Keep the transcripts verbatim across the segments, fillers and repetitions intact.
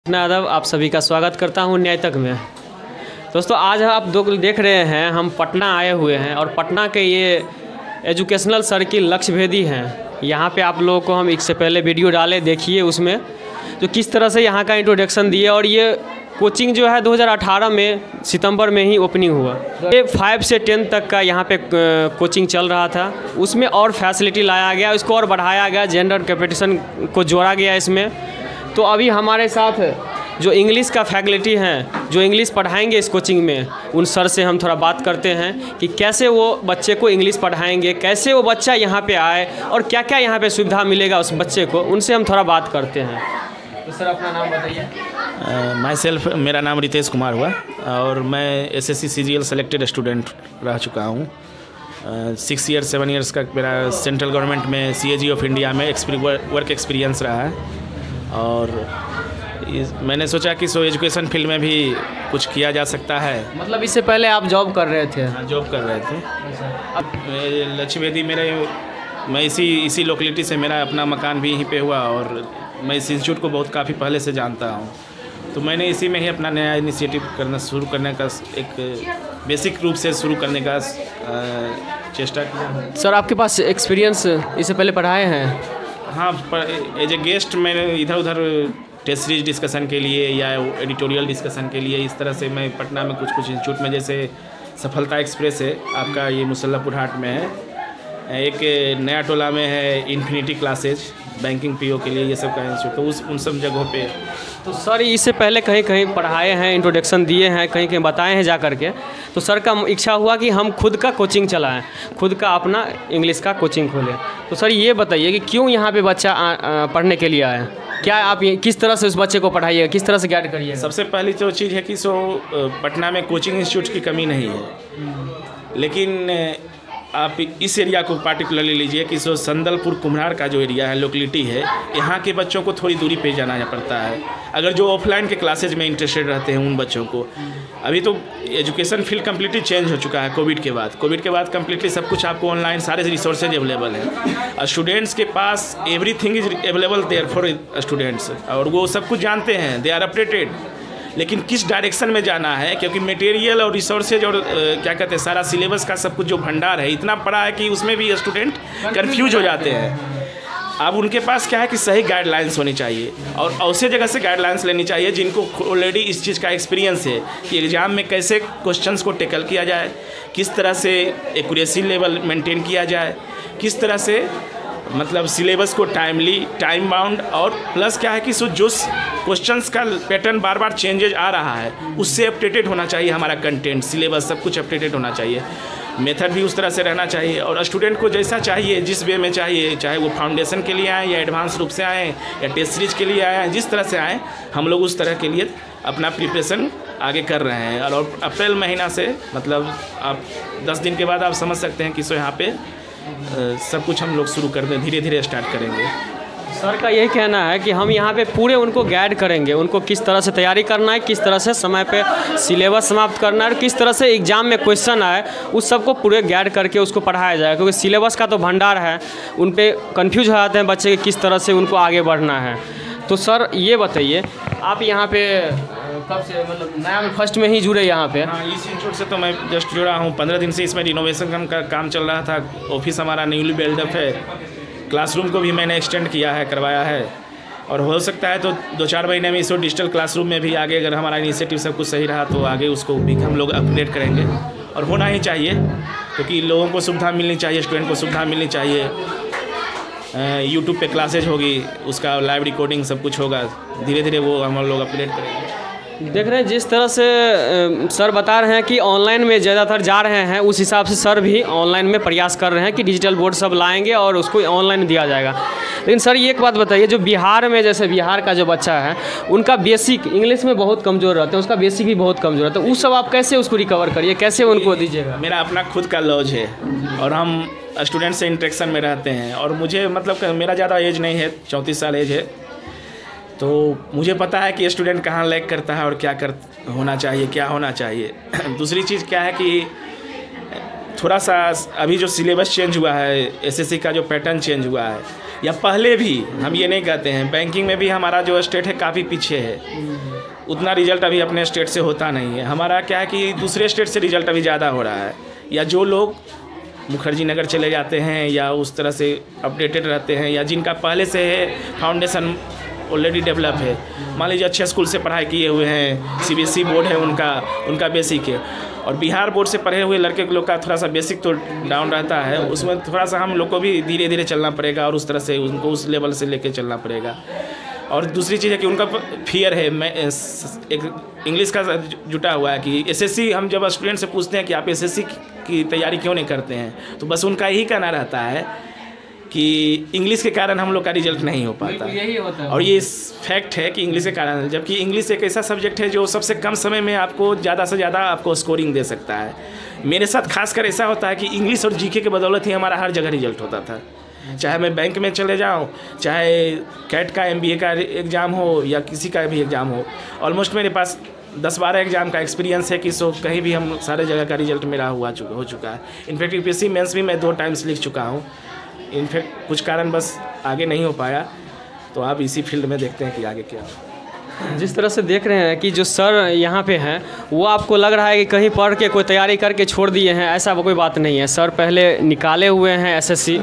आदाब, आप सभी का स्वागत करता हूं न्याय तक में। दोस्तों, आज आप दो देख रहे हैं, हम पटना आए हुए हैं और पटना के ये एजुकेशनल सर्किल लक्ष्यभेदी हैं। यहाँ पे आप लोगों को हम इससे पहले वीडियो डाले, देखिए उसमें जो किस तरह से यहाँ का इंट्रोडक्शन दिए। और ये कोचिंग जो है दो हज़ार अठारह में सितंबर में ही ओपनिंग हुआ। ये फाइव से टेन तक का यहाँ पे कोचिंग चल रहा था, उसमें और फैसिलिटी लाया गया, इसको और बढ़ाया गया, जेंडर कैपिटेशन को जोड़ा गया इसमें। तो अभी हमारे साथ जो इंग्लिश का फैकल्टी हैं, जो इंग्लिश पढ़ाएंगे इस कोचिंग में, उन सर से हम थोड़ा बात करते हैं कि कैसे वो बच्चे को इंग्लिश पढ़ाएंगे, कैसे वो बच्चा यहाँ पे आए और क्या क्या यहाँ पे सुविधा मिलेगा उस बच्चे को। उनसे हम थोड़ा बात करते हैं। तो सर, अपना नाम बताइए। माई सेल्फ मेरा नाम रितेश कुमार हुआ और मैं S S C C G L selected student रह चुका हूँ। सिक्स ईयर सेवन ईयर्स का मेरा सेंट्रल गवर्नमेंट में C A G of India में वर्क एक्सपीरियंस रहा है। और इस, मैंने सोचा कि सो एजुकेशन फील्ड में भी कुछ किया जा सकता है। मतलब इससे पहले आप जॉब कर रहे थे? हाँ, जॉब कर रहे थे। अब लक्ष्यभेदी मेरे मैं इसी इसी लोकेलिटी से, मेरा अपना मकान भी यहीं पे हुआ और मैं इस इंस्टीट्यूट को बहुत काफ़ी पहले से जानता हूँ। तो मैंने इसी में ही अपना नया इनिशिएटिव करना शुरू करने का एक बेसिक रूप से शुरू करने का चेष्टा किया। सर, आपके पास एक्सपीरियंस इससे पहले पढ़ाए हैं? हाँ, एज ए गेस्ट मैंने इधर उधर टेस्ट सीरीज डिस्कशन के लिए या एडिटोरियल डिस्कशन के लिए इस तरह से मैं पटना में कुछ कुछ इंस्टीट्यूट में, जैसे सफलता एक्सप्रेस है आपका, ये मुसल्लापुर हाट में है, एक नया टोला में है इन्फिनिटी क्लासेज बैंकिंग पीओ के लिए, ये सब का इंस्टीट्यूट, तो उस उन सब जगहों पे। तो सर, इससे पहले कहीं कहीं पढ़ाए हैं, इंट्रोडक्शन दिए हैं, कहीं कहीं बताए हैं जा करके। तो सर का इच्छा हुआ कि हम खुद का कोचिंग चलाएं, खुद का अपना इंग्लिश का कोचिंग खोलें। तो सर ये बताइए कि क्यों यहाँ पे बच्चा आ, आ, पढ़ने के लिए आए? क्या आप ये किस तरह से उस बच्चे को पढ़ाइएगा, किस तरह से गाइड करिएगा? सबसे पहली तो चीज़ है कि सो पटना में कोचिंग इंस्टीट्यूट की कमी नहीं है, लेकिन आप इस एरिया को पार्टिकुलरली लीजिए कि सो संदलपुर कुम्हार का जो एरिया है, लोकेलिटी है, यहाँ के बच्चों को थोड़ी दूरी पे जाना पड़ता है। अगर जो ऑफलाइन के क्लासेज में इंटरेस्टेड रहते हैं उन बच्चों को, अभी तो एजुकेशन फील्ड कम्प्लीटली चेंज हो चुका है कोविड के बाद। कोविड के बाद कम्प्लीटली सब कुछ आपको ऑनलाइन, सारे रिसोर्सेज अवेलेबल है। स्टूडेंट्स के पास everything is available there for students, और वो सब कुछ जानते हैं, दे आर अपडेटेड। लेकिन किस डायरेक्शन में जाना है, क्योंकि मटेरियल और रिसोर्सेज और क्या कहते हैं, सारा सिलेबस का सब कुछ जो भंडार है इतना बड़ा है कि उसमें भी स्टूडेंट कंफ्यूज हो जाते हैं। अब उनके पास क्या है कि सही गाइडलाइंस होनी चाहिए और ऐसे जगह से गाइडलाइंस लेनी चाहिए जिनको ऑलरेडी इस चीज़ का एक्सपीरियंस है कि एग्ज़ाम में कैसे क्वेश्चंस को टेकल किया जाए, किस तरह से एक्यूरेसी लेवल मेंटेन किया जाए, किस तरह से मतलब सिलेबस को टाइमली, टाइम बाउंड, और प्लस क्या है कि सो जो क्वेश्चंस का पैटर्न बार बार चेंजेज आ रहा है उससे अपडेटेड होना चाहिए। हमारा कंटेंट, सिलेबस सब कुछ अपडेटेड होना चाहिए, मेथड भी उस तरह से रहना चाहिए। और स्टूडेंट को जैसा चाहिए, जिस वे में चाहिए, चाहे वो फाउंडेशन के लिए आए या एडवांस रूप से आएँ या टेस्ट सीरीज के लिए आए, जिस तरह से आएँ, हम लोग उस तरह के लिए अपना प्रिपरेशन आगे कर रहे हैं। और अप्रैल महीना से मतलब आप दस दिन के बाद आप समझ सकते हैं कि सो यहाँ पे सब कुछ हम लोग शुरू कर दें, धीरे धीरे स्टार्ट करेंगे। सर का यही कहना है कि हम यहाँ पे पूरे उनको गाइड करेंगे, उनको किस तरह से तैयारी करना है, किस तरह से समय पे सिलेबस समाप्त करना है और किस तरह से एग्ज़ाम में क्वेश्चन आए उस सबको पूरे गाइड करके उसको पढ़ाया जाए। क्योंकि सिलेबस का तो भंडार है, उन पे कंफ्यूज हो जाते हैं बच्चे कि किस तरह से उनको आगे बढ़ना है। तो सर ये बताइए, आप यहाँ पे कब से, मतलब नया में फर्स्ट में ही जुड़े यहाँ पे? हाँ, इस इंस्टीट्यूट से तो मैं जस्ट जुड़ा हूँ। पंद्रह दिन से इसमें रिनोवेशन का काम चल रहा था। ऑफिस हमारा न्यूली बिल्डअप है, क्लासरूम को भी मैंने एक्सटेंड किया है, करवाया है, और हो सकता है तो दो चार महीने में इसको डिजिटल क्लासरूम में भी आगे, अगर हमारा इनिशिएटिव सब कुछ सही रहा तो आगे उसको भी हम लोग अपडेट करेंगे। और होना ही चाहिए, क्योंकि लोगों को सुविधा मिलनी चाहिए, स्टूडेंट को सुविधा मिलनी चाहिए। यूट्यूब पे क्लासेज होगी, उसका लाइव रिकॉर्डिंग सब कुछ होगा, धीरे धीरे वो हम लोग अपडेट करेंगे। देख रहे हैं जिस तरह से सर बता रहे हैं कि ऑनलाइन में ज़्यादातर जा रहे हैं, उस हिसाब से सर भी ऑनलाइन में प्रयास कर रहे हैं कि डिजिटल बोर्ड सब लाएंगे और उसको ऑनलाइन दिया जाएगा। लेकिन सर ये एक बात बताइए, जो बिहार में, जैसे बिहार का जो बच्चा है उनका बेसिक इंग्लिश में बहुत कमज़ोर रहते हैं, उसका बेसिक भी बहुत कमज़ोर रहता है, उस सब आप कैसे उसको रिकवर करिए, कैसे उनको दीजिएगा? मेरा अपना खुद का लॉज है और हम स्टूडेंट से इंटरेक्शन में रहते हैं, और मुझे मतलब मेरा ज़्यादा एज नहीं है, चौंतीस साल एज है, तो मुझे पता है कि स्टूडेंट कहाँ लैग करता है और क्या कर होना चाहिए, क्या होना चाहिए। दूसरी चीज़ क्या है कि थोड़ा सा अभी जो सिलेबस चेंज हुआ है, एसएससी का जो पैटर्न चेंज हुआ है, या पहले भी, हम ये नहीं कहते हैं, बैंकिंग में भी हमारा जो स्टेट है काफ़ी पीछे है, उतना रिजल्ट अभी अपने स्टेट से होता नहीं है। हमारा क्या है कि दूसरे स्टेट से रिजल्ट अभी ज़्यादा हो रहा है, या जो लोग मुखर्जी नगर चले जाते हैं या उस तरह से अपडेटेड रहते हैं, या जिनका पहले से है फाउंडेशन ऑलरेडी डेवलप है, मान लीजिए अच्छे स्कूल से पढ़ाई किए हुए हैं, सीबीएसई बोर्ड है उनका उनका बेसिक है, और बिहार बोर्ड से पढ़े हुए लड़के लोग का थोड़ा सा बेसिक तो डाउन रहता है, उसमें थोड़ा सा हम लोग को भी धीरे धीरे चलना पड़ेगा और उस तरह से उनको उस लेवल से लेके चलना पड़ेगा। और दूसरी चीज़ है कि उनका फियर है, मैं एक इंग्लिश का जुटा हुआ है कि एसएससी, हम जब स्टूडेंट से पूछते हैं कि आप एसएससी की तैयारी क्यों नहीं करते हैं, तो बस उनका यही कहना रहता है कि इंग्लिश के कारण हम लोग का रिजल्ट नहीं हो पाता, यही होता है। और ये फैक्ट है कि इंग्लिश के कारण, जबकि इंग्लिश एक ऐसा सब्जेक्ट है जो सबसे कम समय में आपको ज़्यादा से ज़्यादा आपको स्कोरिंग दे सकता है। मेरे साथ खासकर ऐसा होता है कि इंग्लिश और जीके के बदौलत ही हमारा हर जगह रिजल्ट होता था, चाहे मैं बैंक में चले जाऊँ, चाहे कैट का एमबीए का एग्ज़ाम हो या किसी का भी एग्ज़ाम हो। ऑलमोस्ट मेरे पास दस बारह एग्जाम का एक्सपीरियंस है कि सो कहीं भी हम सारे जगह का रिजल्ट मेरा हुआ चुका हो चुका है। इनफैक्ट यूपीएससी मेंस भी मैं दो टाइम्स लिख चुका हूँ। इनफैक्ट कुछ कारण बस आगे नहीं हो पाया, तो आप इसी फील्ड में देखते हैं कि आगे क्या हो। जिस तरह से देख रहे हैं कि जो सर यहाँ पे हैं, वो आपको लग रहा है कि कहीं पढ़ के कोई तैयारी करके छोड़ दिए हैं, ऐसा कोई बात नहीं है। सर पहले निकाले हुए हैं एसएससी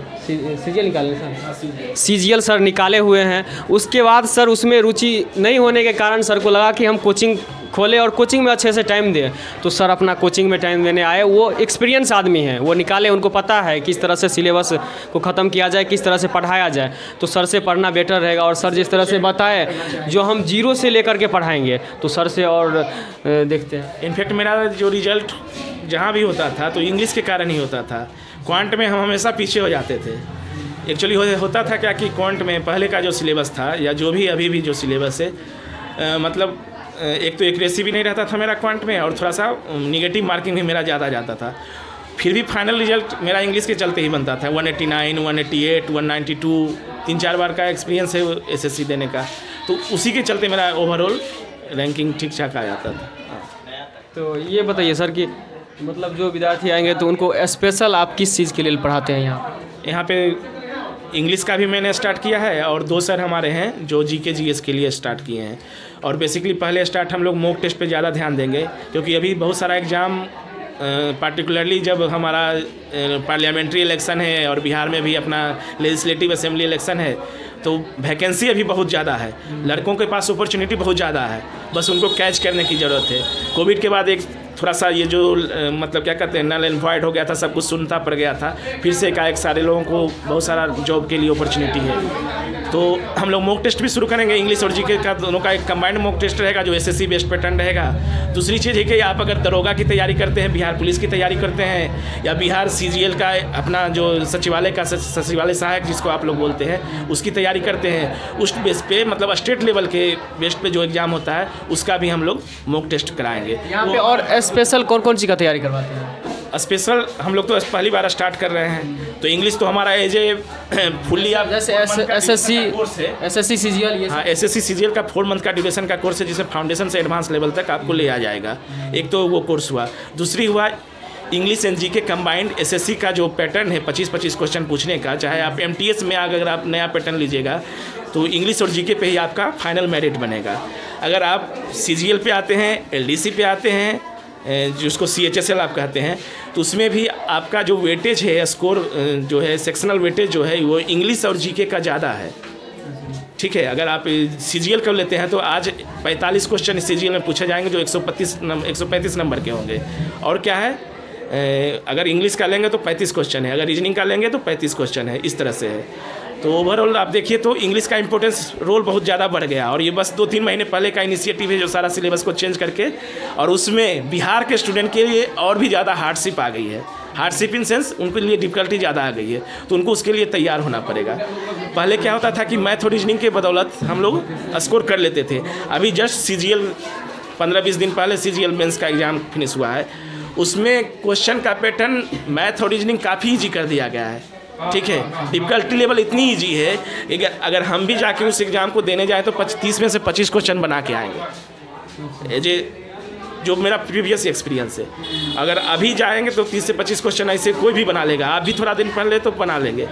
सीजीएल निकाले सर सीजीएल सर निकाले हुए हैं। उसके बाद सर उसमें रुचि नहीं होने के कारण सर को लगा कि हम कोचिंग खोले और कोचिंग में अच्छे से टाइम दें, तो सर अपना कोचिंग में टाइम देने आए। वो एक्सपीरियंस आदमी हैं, वो निकाले, उनको पता है किस तरह से सिलेबस को ख़त्म किया जाए, किस तरह से पढ़ाया जाए, तो सर से पढ़ना बेटर रहेगा। और सर जिस तरह से बताए, जो हम जीरो से लेकर के पढ़ाएंगे, तो सर से और देखते हैं। इनफैक्ट मेरा जो रिजल्ट जहाँ भी होता था तो इंग्लिश के कारण ही होता था। क्वांट में हम हमेशा पीछे हो जाते थे। एक्चुअली हो, होता था क्या कि क्वांट में पहले का जो सिलेबस था या जो भी अभी भी जो सिलेबस है, आ, मतलब एक तो एक्यूरेसी भी नहीं रहता था मेरा क्वांट में, और थोड़ा सा निगेटिव मार्किंग भी मेरा ज़्यादा जाता था। फिर भी फाइनल रिजल्ट मेरा इंग्लिश के चलते ही बनता था। One eighty nine, one eighty eight, one ninety two, तीन चार बार का एक्सपीरियंस है एसएससी देने का, तो उसी के चलते मेरा ओवरऑल रैंकिंग ठीक ठाक आ जाता था। तो ये बताइए सर कि मतलब जो विद्यार्थी आएंगे तो उनको स्पेशल आप किस चीज़ के लिए पढ़ाते हैं यहाँ यहाँ पे? इंग्लिश का भी मैंने स्टार्ट किया है, और दो सर हमारे हैं जो जीके जीएस के लिए स्टार्ट किए हैं। और बेसिकली पहले स्टार्ट हम लोग मॉक टेस्ट पे ज़्यादा ध्यान देंगे, क्योंकि अभी बहुत सारा एग्ज़ाम पार्टिकुलरली जब हमारा पार्लियामेंट्री इलेक्शन है और बिहार में भी अपना लेजिस्लेटिव असेंबली इलेक्शन है, तो वैकेंसी अभी बहुत ज़्यादा है, लड़कों के पास अपॉर्चुनिटी बहुत ज़्यादा है, बस उनको कैच करने की ज़रूरत है। कोविड के बाद एक थोड़ा सा ये जो मतलब क्या कहते हैं नल एंड वॉइड हो गया था, सब कुछ सुनता पड़ गया था, फिर से एकाएक सारे लोगों को बहुत सारा जॉब के लिए अपॉर्चुनिटी है। तो हम लोग मॉक टेस्ट भी शुरू करेंगे, इंग्लिश और जीके का दोनों का एक कंबाइंड मॉक टेस्ट रहेगा जो एसएससी बेस्ड पैटर्न रहेगा। दूसरी चीज़ है कि आप अगर दरोगा की तैयारी करते हैं, बिहार पुलिस की तैयारी करते हैं, या बिहार सीजीएल का अपना जो सचिवालय का सचिवालय सहायक जिसको आप लोग बोलते हैं, उसकी तैयारी करते हैं, उस बेस पे मतलब स्टेट लेवल के बेस पे जो एग्ज़ाम होता है उसका भी हम लोग मॉक टेस्ट कराएंगे यहाँ पे। और स्पेशल कौन कौन सी का तैयारी करवाते हैं? स्पेशल हम लोग तो पहली बार स्टार्ट कर रहे हैं, तो इंग्लिश तो हमारा एज ए फुल्ली आप जैसे एसएससी एसएससी सीजीएल, ये हाँ एसएससी सीजीएल का फोर मंथ का ड्यूरेशन का कोर्स है, जिसमें फाउंडेशन से एडवांस लेवल तक आपको ले आ जाएगा। एक तो वो कोर्स हुआ, दूसरी हुआ English and GK combined SSC का जो पैटर्न है पच्चीस पच्चीस क्वेश्चन पूछने का, चाहे आप एमटीएस में अगर आप नया पैटर्न लीजिएगा तो इंग्लिश और जीके पे ही आपका फाइनल मेरिट बनेगा। अगर आप सीजीएल पे आते हैं, एलडीसी पे आते हैं, जिसको सीएचएसएल आप कहते हैं, तो उसमें भी आपका जो वेटेज है, स्कोर जो है, सेक्शनल वेटेज जो है, वो इंग्लिश और जीके का ज़्यादा है। ठीक है, अगर आप सीजीएल कर लेते हैं तो आज पैंतालीस क्वेश्चन सीजीएल में पूछे जाएंगे जो एक सौ पच्चीस एक सौ पैंतीस नंबर के होंगे। और क्या है, अगर इंग्लिश का लेंगे तो पैंतीस क्वेश्चन है, अगर रीजनिंग का लेंगे तो पैंतीस क्वेश्चन है, इस तरह से है। तो ओवरऑल आप देखिए तो इंग्लिश का इंपॉर्टेंस रोल बहुत ज़्यादा बढ़ गया, और ये बस दो तीन महीने पहले का इनिशिएटिव है जो सारा सिलेबस को चेंज करके, और उसमें बिहार के स्टूडेंट के लिए और भी ज़्यादा हार्डशिप आ गई है। हार्डशिप इन सेंस उनके लिए डिफ़िकल्टी ज़्यादा आ गई है, तो उनको उसके लिए तैयार होना पड़ेगा। पहले क्या होता था कि मैथ और रीजनिंग के बदौलत हम लोग स्कोर कर लेते थे। अभी जस्ट सीजीएल पंद्रह बीस दिन पहले सीजीएल मेंस का एग्ज़ाम फिनिश हुआ है, उसमें क्वेश्चन का पैटर्न मैथ और रीजनिंग काफ़ी ईजी कर दिया गया है। ठीक है, डिफ़िकल्टी लेवल इतनी ईजी है कि अगर हम भी जाके उस एग्ज़ाम को देने जाएँ तो तीस में से पच्चीस क्वेश्चन बना के आएंगे। ये जो मेरा प्रीवियस एक्सपीरियंस है, अगर अभी जाएंगे तो तीस से पच्चीस क्वेश्चन ऐसे कोई भी बना लेगा। आप भी थोड़ा दिन पहले तो बना लेंगे।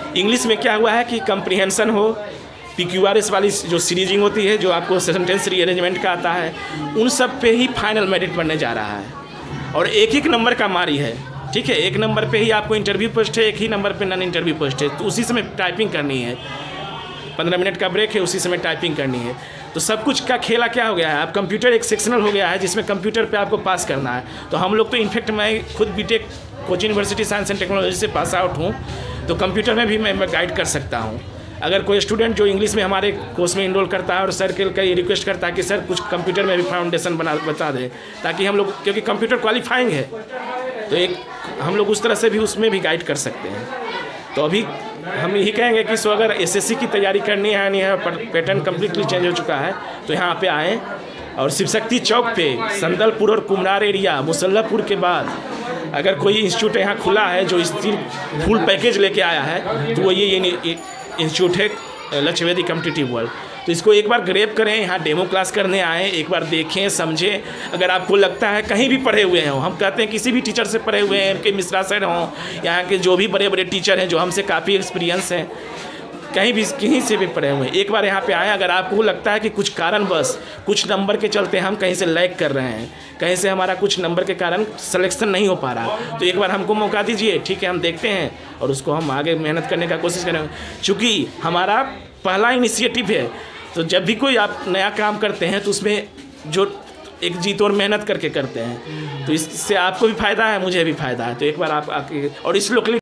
इंग्लिश में क्या हुआ है कि कंप्रीहेंशन हो, पी क्यू आर एस वाली जो सीरीजिंग होती है, जो आपको सेंटेंस रीअरेंजमेंट का आता है, उन सब पे ही फाइनल मेरिट बनने जा रहा है और एक एक नंबर का मारी है। ठीक है, एक नंबर पे ही आपको इंटरव्यू पोस्ट है, एक ही नंबर पे नॉन इंटरव्यू पोस्ट है, तो उसी समय टाइपिंग करनी है। पंद्रह मिनट का ब्रेक है, उसी समय टाइपिंग करनी है। तो सब कुछ का खेला क्या हो गया है, अब कंप्यूटर एक सेक्शनल हो गया है जिसमें कंप्यूटर पे आपको पास करना है। तो हम लोग तो इनफैक्ट मैं खुद BTech coaching university science and technology से पास आउट हूँ, तो कंप्यूटर में भी मैं गाइड कर सकता हूँ। अगर कोई स्टूडेंट जो इंग्लिश में हमारे कोर्स में इनरोल करता है और सर के का ये रिक्वेस्ट करता है कि सर कुछ कंप्यूटर में भी फाउंडेशन बना बता दें, ताकि हम लोग, क्योंकि कंप्यूटर क्वालिफाइंग है, तो एक हम लोग उस तरह से भी उसमें भी गाइड कर सकते हैं। तो अभी हम यही कहेंगे कि सो अगर एस एस सी की तैयारी करनी है, नहीं है, पैटर्न कम्प्लीटली चेंज हो चुका है, तो यहाँ पे आएँ और शिव शक्ति चौक पे संदलपुर और कुम्हरार एरिया मुसल्लापुर के बाद अगर कोई इंस्टीट्यूट यहाँ खुला है जो इस तीन फुल पैकेज लेके आया है, तो वो ये इंस्टीट्यूट है लक्ष्यवेदी कॉम्पिटिटिव वर्ल्ड। तो इसको एक बार ग्रेप करें, यहाँ डेमो क्लास करने आएँ, एक बार देखें, समझें। अगर आपको लगता है कहीं भी पढ़े हुए हैं, हम कहते हैं किसी भी टीचर से पढ़े हुए हैं, के मिश्रा सर हों, यहाँ के जो भी बड़े बड़े टीचर हैं जो हमसे काफ़ी एक्सपीरियंस हैं, कहीं भी कहीं से भी पढ़े हुए हैं, एक बार यहाँ पे आएँ। अगर आपको लगता है कि कुछ कारण बस कुछ नंबर के चलते हम कहीं से लैग कर रहे हैं, कहीं से हमारा कुछ नंबर के कारण सिलेक्शन नहीं हो पा रहा, तो एक बार हमको मौका दीजिए। ठीक है, हम देखते हैं और उसको हम आगे मेहनत करने का कोशिश करेंगे। चूँकि हमारा पहला इनिशिएटिव है, तो जब भी कोई आप नया काम करते हैं तो उसमें जो एक जीत और मेहनत करके करते हैं, तो इससे आपको भी फ़ायदा है, मुझे भी फ़ायदा है। तो एक बार आप आके और इस लोकल